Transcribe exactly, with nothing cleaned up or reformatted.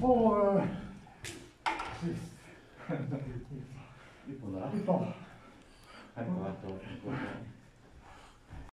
får... Eh, sist. Vi får la. Vi får. Här går att